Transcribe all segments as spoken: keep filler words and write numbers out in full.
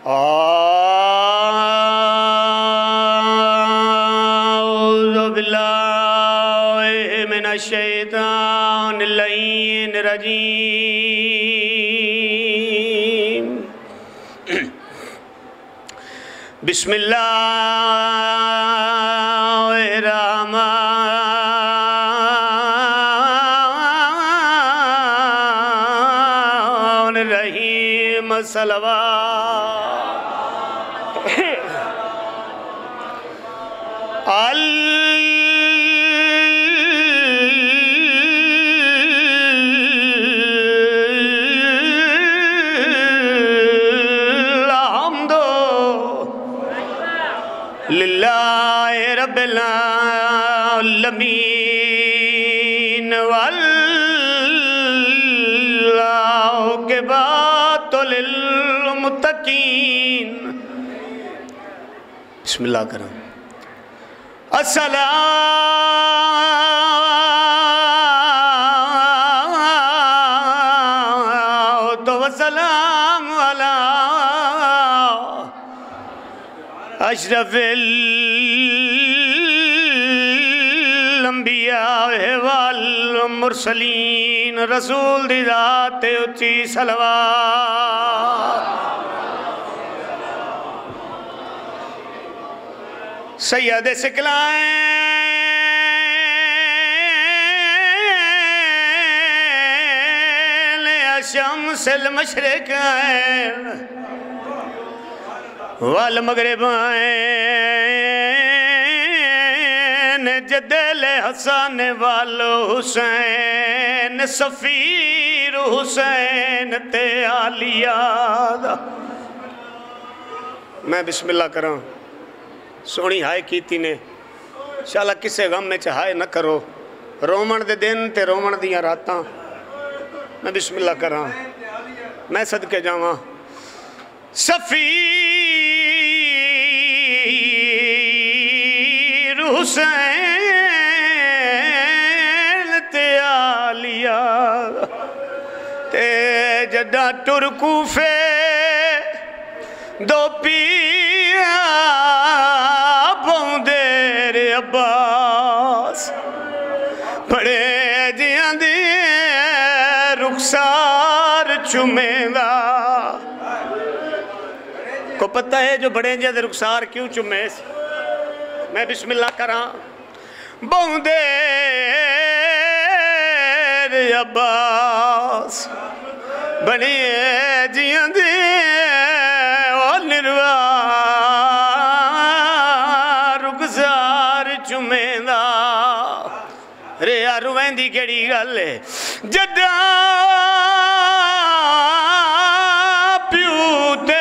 اعوذ باللہ من الشیطان اللعین الرجیم بسم اللہ الرحمن الرحیم صلوات الحمد للہ رب العالمین والعاقبۃ للمتقین بسم اللہ کرم الصلاۃ والسلام علی اشرف الانبیاء والمرسلین رسول دی ذات اچھی صلوات سید ثقلین شمس المشرقین والمغربین جدل حسن والحسین سفیر حسین تے عالیہ میں بسم اللہ کروں سونی ہائے کیتی نے انشاءاللہ کسے غم میں چاہائے نہ کرو رومن دے دن تے رومن دیاں راتاں میں بسم اللہ کراں میں صدقے جاواں سفیر حسین تے عالیہ تے جدہ ترکوفے دو پیا بوندیر عباس بڑے جیاں دی رخسار چمیندہ کو پتہ ہے جو بڑے جیاں دی رخسار کیوں چمے میں بسم اللہ کراں بوندیر عباس بڑے جیاں دی رے روین دی کیڑی گل ہے جدہ پیو تے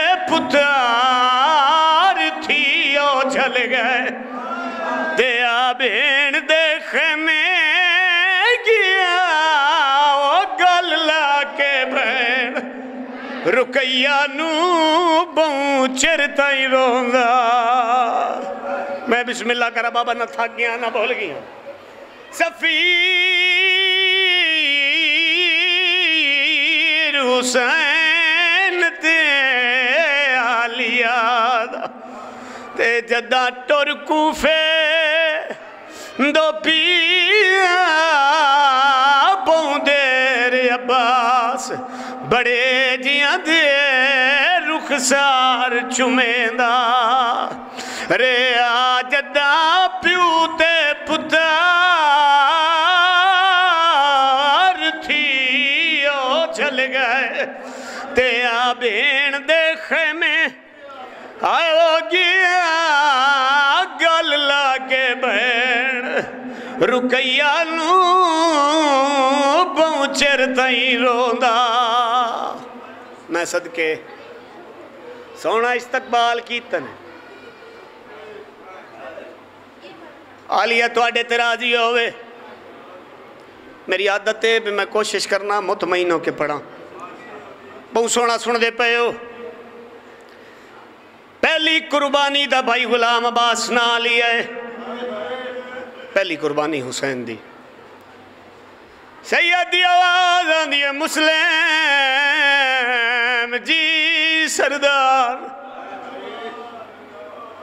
پتار تھی او جھل گئے دیا بین دیکھے میں گیا او گل لاکے بین رکیہ نو بہوں چرتا ہی روندہ میں بسم اللہ کرا بابا نہ تھا گیا نہ بول گیا سفیر حسین تے عالیہ تے جدہ ترکوفے دو پیا بوندیر عباس بڑے جیاں دے رخسار چمیندہ رے آجدہ پیو تے پتار تھی او جھل گئے تے آبین دیکھے میں آئو گیا گل لاگے بین رکیہ نو پہنچر تائیں روندہ میں صدقے سونا استقبال کیتن عالیہ تو آڈے تراضی ہوئے میری عادت ہے بھی میں کوشش کرنا مطمئنوں کے پڑھا بہت سونا سن دے پہ ہو پہلی قربانی دا بھائی غلام عباس نہ لیا ہے پہلی قربانی حسین دی سیدی آواز آندی ہے مسلم جی سردار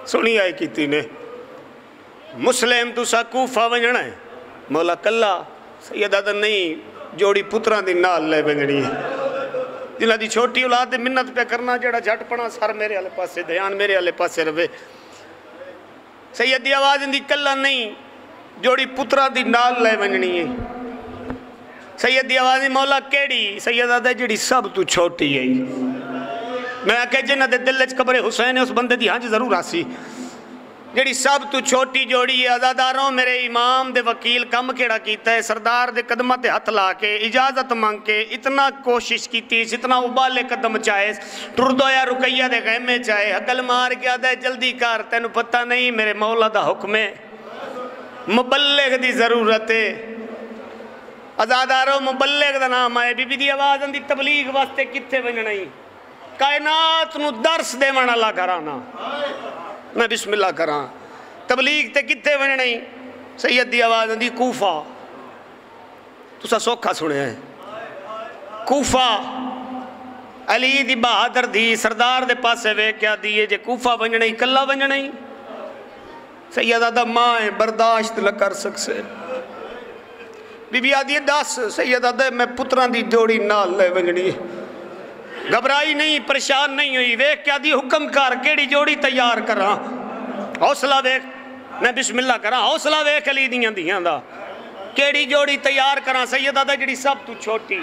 سنی آئے کیتی نے مسلم تو سا کوفہ ونجنا ہے مولا کلا سیدہ دا نہیں جوڑی پتران دی نال لے ونجنی ہے جنہ دی چھوٹی اولاد منت پہ کرنا جڑا جھٹ پڑا سر میرے والے پاسے دھیان میرے والے پاسے روے سید دی آواز اندی کلا نہیں جوڑی پتران دی نال لے ونجنی ہے سید دی آواز مولا کیڑی سیدہ دا جڑی سب تو چھوٹی ہے میں آکے جنہ دے دل وچ قبر حسین ہے اس بندے دی ہاں ضرور آسی جڑی سب تو چھوٹی جوڑی ہے آزاداروں میرے امام دے وکیل کم کیڑا کیتا ہے سردار دے قدمہ تے ہتھ لا کے اجازت مانگ کے اتنا کوشش کیتی اتنا ابالے قدم چاہے ٹردو یا رکیہ دے غیمے چاہے حقل مار کے آدھے جلدی کار تینو پتہ نہیں میرے مولا دا حکم ہے مبلغ دی ضرورت ہے آزاداروں مبلغ دا نام آئے بی بی دی آواز اندی تبلیغ واسطے کتے ونجنائی کائنات نو درس دے مانا اللہ کرانا میں بسم اللہ کراں تبلیغ تے کتے ونجنائی سید دی آواز اندی کوفہ تو سا سوکھا سنے ہیں کوفہ علی دی بہادر دی سردار دے پاسے وے کیا دیئے جے کوفہ ونجنائی کلا ونجنائی سیدہ دا ماں برداشت نہ کر سکسے بی بی آدھی دس سیدہ دے میں پتران دی جوڑی نال لے ونجنی گھبرائی نہیں پریشان نہیں ہوئی ویک کیا دی حکم کار کیڑی جوڑی تیار کراں حوصلہ ویک میں بسم اللہ کراں حوصلہ ویک علی دیاں دیاں دا کیڑی جوڑی تیار کراں سیدہ دا جڑی سب تو چھوٹی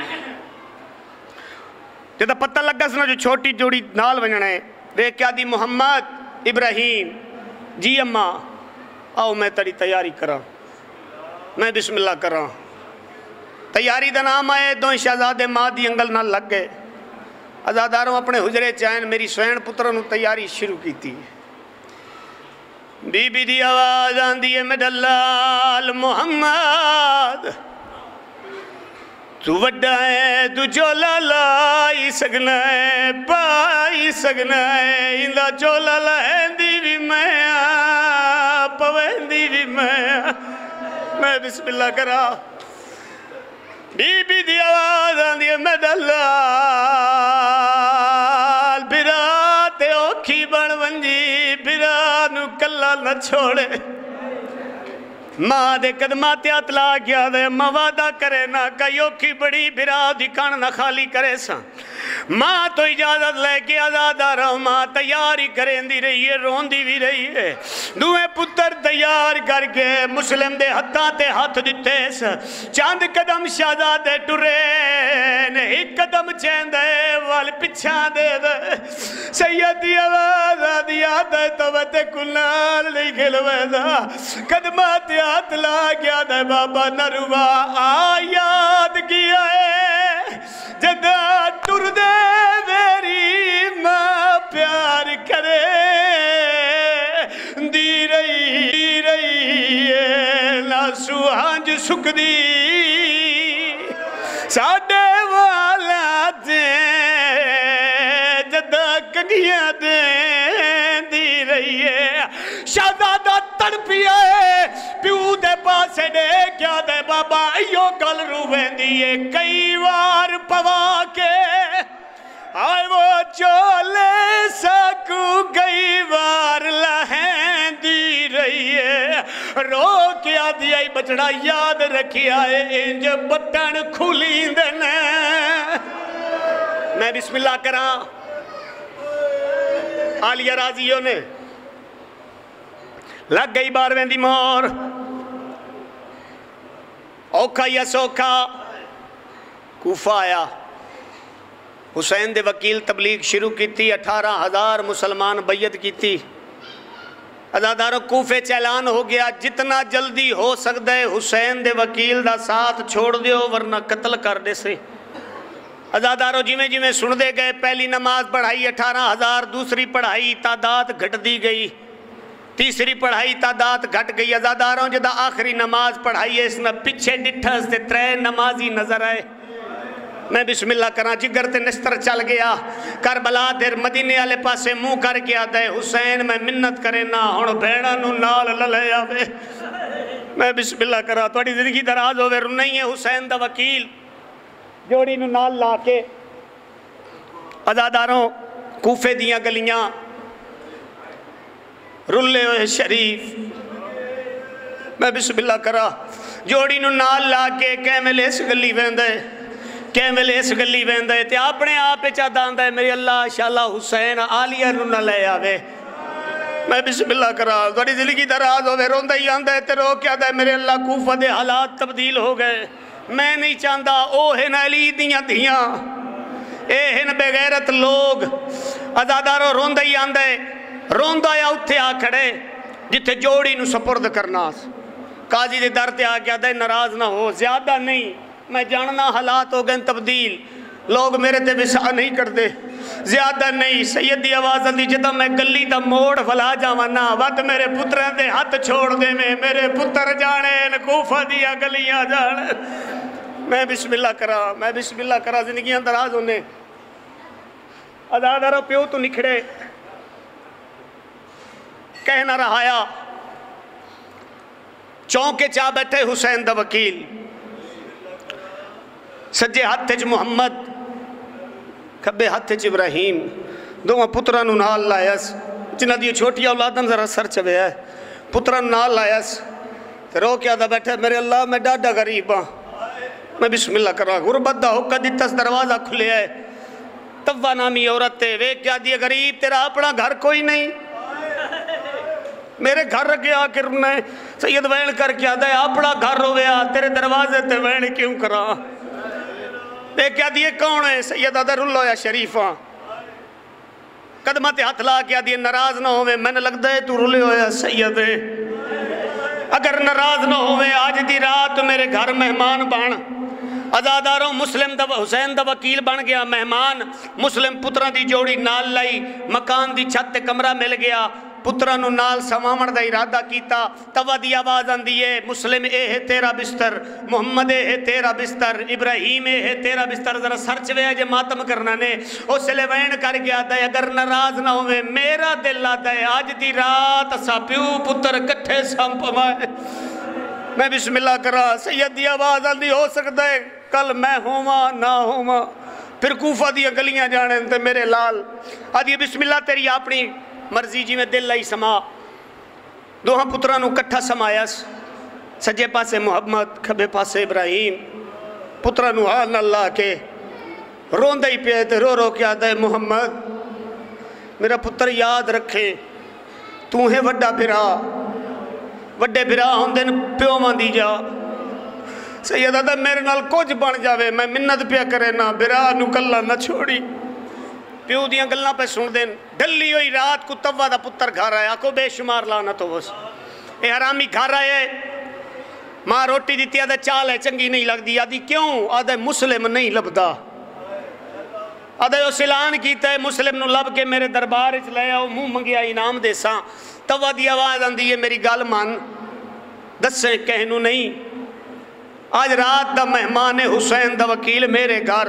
جدہ پتہ لگا سنا جو چھوٹی جوڑی نال ونجنا ہے ویک کیا دی محمد ابراہیم جی اماں آؤ میں تڑی تیاری کراں میں بسم اللہ کراں تیاری دا نام آئے دو شہزادے ماں دی انگل نہ لگ گئے آزاداروں اپنے حجرے چاہیں میری سوین پتروں تیاری شروع کی تھی بی بی دی آواز آن دیئے میں دلال محمد تو وڈا ہے تو چولا لائی سگنا ہے پائی سگنا ہے اندہ چولا لہندی بھی میں پویندی بھی میں میں بسم اللہ کرا بی بی دی آواز آن دیئے میں دلال بھرا تے اوکھی بڑھ ونجی بھرا نو کلا نہ چھوڑے ماں دے قدمات اطلاع کیا دے موادہ کرے نہ کئیو کی بڑی بھرا دی کان نہ خالی کرے سا ماں تو اجازت لے کے آزادہ رہو ماں تیاری کریں دی رہی ہے رون دی بھی رہی ہے دوئے پتر تیار کر کے مسلم دے ہتھاں تے ہاتھ دیتے سا چاند قدم شہزادے ٹرے ایک قدم چین دے وال پچھا دے دے سیدی آواز آدھی آدھے تو بتے کلال نہیں کھلوے دا قدمات ہاتھ لا گیا دے بابا نروا آیاد کیا ہے جدہ ٹر دے میری ماں پیار کرے دی رہی دی رہی ہے ناسو ہانج سکھ دی ساڑھے والا دے جدہ کنگیاں دے دی رہی ہے شہزادہ تڑپیا ہے پیو دے پاسے دے کیا دے بابا ایو گل رویں دیئے کئی وار پوا کے آئے وہ چولے ساکو کئی وار لہیں دی رہی ہے رو کیا دیا بچڑا یاد رکھی آئے انج بٹن کھولی دینے میں بسم اللہ کرا آلیہ راضیوں نے لگ گئی بارویں دی مور اوکھا یا سوکھا کوفہ آیا حسین دے وکیل تبلیغ شروع کی تھی اٹھارہ ہزار مسلمان بیعت کی تھی عزاداروں کوفے چیلان ہو گیا جتنا جلدی ہو سکتا ہے حسین دے وکیل دا ساتھ چھوڑ دیو ورنہ قتل کر دے سے عزاداروں جی میں جی میں سن دے گئے پہلی نماز پڑھائی اٹھارہ ہزار دوسری پڑھائی تعداد گھٹ دی گئی تیسری پڑھائی تعداد گھٹ گئی عزاداروں جدہ آخری نماز پڑھائی اس نے پچھے ڈٹھس دے ترے نمازی نظر آئے میں بسم اللہ کرنا جگر تے نستر چل گیا کربلا دیر مدینے والے پاسے منہ کر کے آتا ہے حسین میں منت کرے نہ ہن بھیڑا نو نال للے آوے میں بسم اللہ کرا تھوڑی زندگی دراز ہوئے رنائی ہے حسین دا وکیل جوڑی نو نال لا کے عزاداروں کوفے دیاں گلیاں رلے ہوئے شریف میں بسم اللہ کرا جوڑی نو نال لا کے کیمل اس گلی ویندے کیمل اس گلی ویندے تے اپنے آپ چاہتا آندہ ہے میری اللہ شاءاللہ حسین آلیہ نو نہ لے آوے میں بسم اللہ کرا تھوڑی زندگی دراز ہوئے روندہ ہی آندہ ہے تے رو کیا دے میرے اللہ کوفہ دے حالات تبدیل ہو گئے میں نہیں چاہتا او ہن علی دیاں دیاں اے ہن بغیرت لوگ ازادارو روندہ ہی آندہ ہے روندہ یا اتھے آ کھڑے جتے جوڑی نو سپرد کرنا قاضی دے در تے آ کے آدھے ناراض نہ ہو زیادہ نہیں میں جاننا حالات ہو گئے تبدیل لوگ میرے تے وسع نہیں کرتے زیادہ نہیں سید دی آواز آندی جتا میں گلی دا موڑ فلا جاوانا ود میرے پتریں دے ہاتھ چھوڑ دے میں میرے پتر جانے کوفہ دیا گلیاں جانے میں بسم اللہ کرا میں بسم اللہ کرا زندگیاں دراز ہونے ادادارہ پیو تو نکھڑے کہنا رہایا چونکے چاہ بیٹھے حسین دا وکیل سجے ہاتھ چ محمد کھبے ہاتھ چ ابراہیم دو پترانو نال لائیس جنہ دیو چھوٹی اولادن ذرا سر چوے ہے پترانو نال لائیس رو کیا دا بیٹھے میرے اللہ میں ڈاڈا غریب ہاں میں بسم اللہ کر رہا غربت دا حکہ دیتس دروازہ کھلے ہے تبہ نامی عورت ہے وے کیا دیئے غریب تیرا اپنا گھر کوئی نہیں میرے گھر رکھے آ کے رنے سید وین کر کیا دے اپنا گھر ہوئے آ تیرے دروازے تے وین کیوں کرا بے کیا دیئے کون ہے سید ادھر اللہ یا شریفہ قدمہ تے ہاتھ لا کیا دیئے ناراض نہ ہوئے میں نے لگ دے تو رلے ہویا سید اگر ناراض نہ ہوئے آج دی رات میرے گھر مہمان بان ازاداروں مسلم دا حسین دا وکیل بن گیا مہمان مسلم پتران دی جوڑی نال لائی مکان دی چھت تے کمرہ مل گیا پترانو نال سمامن دا ارادہ کیتا توا دی آواز آن دیئے مسلم اے ہے تیرا بستر محمد اے ہے تیرا بستر ابراہیم اے ہے تیرا بستر ذرا سرچ وے جے ماتم کرنا نے اس لے وین کر گیا دے اگر ناراض نہ ہوئے میرا دل آتا ہے آج دی رات سا پیو پتر کٹھے سمپ مائے میں بسم اللہ کرا سید دی آواز آن دی ہو سکتا ہے کل میں ہوما نہ ہوما پھر کوفہ دی گلیاں جانے تے میرے لال آدھی بسم اللہ تیری اپنی مرضی جی میں دل لائی سما دوہاں پترانو کٹھا سمایس سجے پاسے محمد کھبے پاسے ابراہیم پترانو حال اللہ کے روندہ ہی پیتے رو رو کیا دے محمد میرا پتر یاد رکھے تو ہے وڈا بھرا وڈے بھرا ہوں دن پیو مان دی جا سیدہ دا میرے نال کچھ بن جاوے میں منت پیا کرے نا بھرا نو کلا نہ چھوڑی پیو دیاں گلنا پہ سن دین ڈلی ہوئی رات کو توا دا پتر گھر آیا کو بے شمار لانا تو بس اے حرامی گھر آئے ماں روٹی دیتی آدھے چال ہے چنگی نہیں لگ دی آدھی کیوں آدھے مسلم نہیں لبدا آدھے وہ سلان کیتا ہے مسلم نو لب کے میرے دربار اچ لے آؤ منہ منگیا انعام دے ساں توا دی آواز آندھی ہے میری گال مان دسیں کہنو نہیں آج رات دا مہمان حسین دا وکیل میرے گھر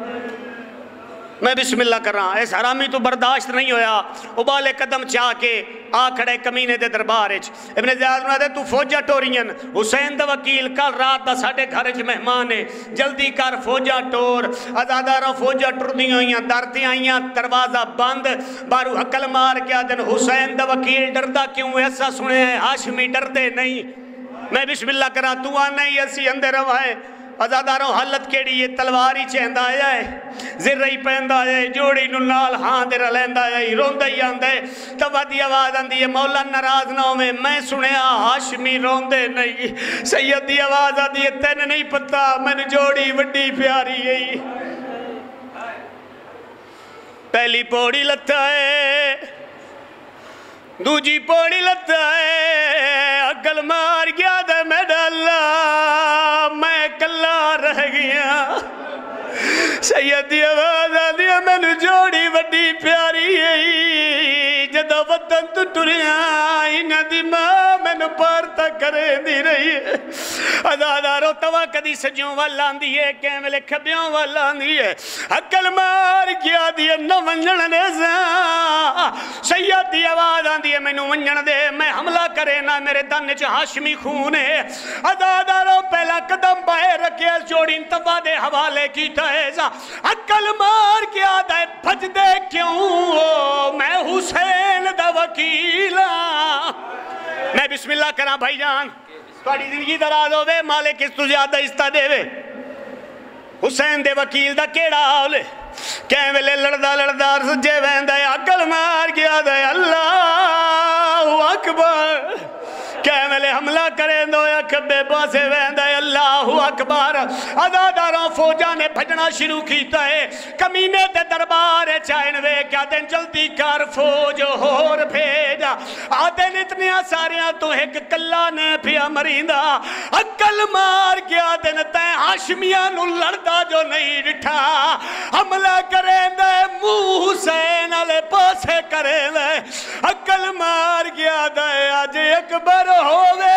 میں بسم اللہ کر رہا اس حرامی تو برداشت نہیں ہویا ابالے قدم چاہ کے آ کھڑے کمینے دے دربار اچ ابن زیاد نے تو فوجہ ٹورین حسین دا وکیل کل رات دا ساڑھے گھر اچ مہمان ہے جلدی کر فوجہ ٹور ازادارہ فوجہ ٹور دی ہوئیاں دارتی آئیاں دروازہ بند بارو حکل مار کیا دن حسین دا وکیل ڈردہ کیوں ایسا سنے ہیں ہاشمی ڈردے نہیں میں بسم اللہ کر رہا تو آنا ہی ایسی اندر روائے ازاداروں حالت کیڑی یہ تلواری چہندہ آیا ہے زرہی پہندہ آیا ہے جوڑی نال ہاں دے رلیندہ آیا ہے روندہ ہی آندہ ہے تبا دی آواز آندھی ہے مولا ناراض نہ میں میں سنیا ہاشمی روندے نہیں سید دی آواز آندھی ہے تین نہیں پتا میں نے جوڑی وڈی پیاری ہے پہلی پوڑی لتا ہے دوجی پوڑی لتا ہے اگل مار گیا دے میں ڈالا میں کلا رہ گیا سیدی آواز آدھی ہے میں نے جوڑی وڈی پیاری ہے جدہ وطن تو ٹریا انہ دی ماں میں نے پارتا کرے دی رہی ہے ازادارو توا کدی سجیوں والا آندھی ہے کیملے کھبیوں والا آندھی ہے اکل مار کیا دیئے نہ ونجن دے سا سیدی آواز آندھی ہے میں نو ونجن دے میں حملہ کرے نہ میرے دن چھ ہاشمی خون ہے ازادارو پہلا قدم بائے رکھے جوڑی توا دے حوالے کیتا ہے سا اکل مار کیا دے بھج دے کیوں میں حسین دا وکیلا بسم اللہ کرا بھائی جان تھوڑی زندگی دراز ہوئے مالک اس تو زیادہ استہ دے وے حسین دے وکیل دا کیڑا آولے کہیں ویلے لڑدا لڑدا سجے ویندے عقل مار گیا دے اللہ اکبر کہیں ویلے حملہ کریں دو یا کبے پاسے ویندے اللہ اکبر عداداروں فوجہ نے بھجنا شروع کیتا ہے کمینے دے دربار چاہنوے کیا دن جلدی کر فوج ہور بھیجا آدھن اتنی ساریاں تو ایک کلا نے پیا مریندہ عقل مار گیا دن تے ہاشمیاں نو لڑدا جو نہیں ڈٹھا حملہ کریں دے منہ حسین علی پاسے کریں دے عقل مار گیا دے آج اکبر ہوئے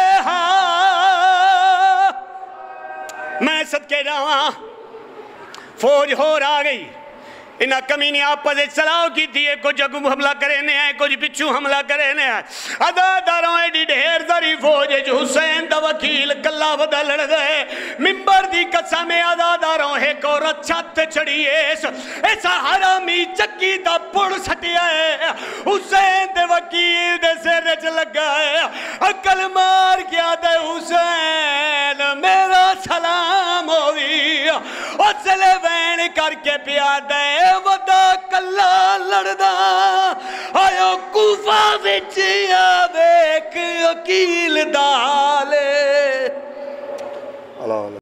ہاں میں صدقے جاواں فوج ہور آ گئی انہا کمینی آپس سلاؤ کی تھی کچھ اگم حملہ کرینے آئے کچھ پچھو حملہ کرینے آئے عداداروں ایڈی ڈھیر ذری فوج جو حسین دا وکیل کلا ودا لڑ گئے ممبر دی قسم عداداروں ایک عورت چھت چڑھی ایس ایسا حرامی چکی دا پڑ سٹی آئے حسین دے وکیل دے سرچ لگا ہے عقل مار گیا دے حسین میرا سلام ہوئی اسلے وین کر کے پیا دے ودا کلا لڑدا آیو کوفہ وچ آویک وکیل دالے